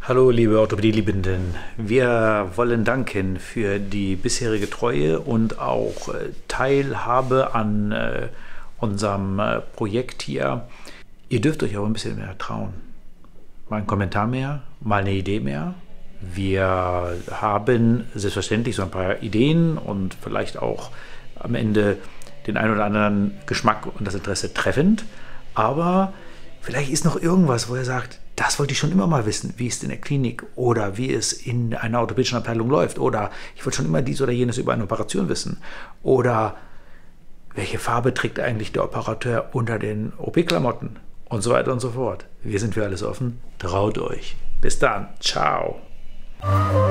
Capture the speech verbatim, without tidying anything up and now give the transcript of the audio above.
Hallo liebe Orthopädie-Liebenden, wir wollen danken für die bisherige Treue und auch äh, Teilhabe an äh, unserem äh, Projekt hier. Ihr dürft euch auch ein bisschen mehr trauen. Mal einen Kommentar mehr, mal eine Idee mehr. Wir haben selbstverständlich so ein paar Ideen und vielleicht auch am Ende den einen oder anderen Geschmack und das Interesse treffend, aber vielleicht ist noch irgendwas, wo ihr sagt, das wollte ich schon immer mal wissen, wie es in der Klinik oder wie es in einer orthopädischen Abteilung läuft. Oder ich wollte schon immer dies oder jenes über eine Operation wissen. Oder welche Farbe trägt eigentlich der Operateur unter den O P-Klamotten? Und so weiter und so fort. Wir sind für alles offen. Traut euch. Bis dann. Ciao.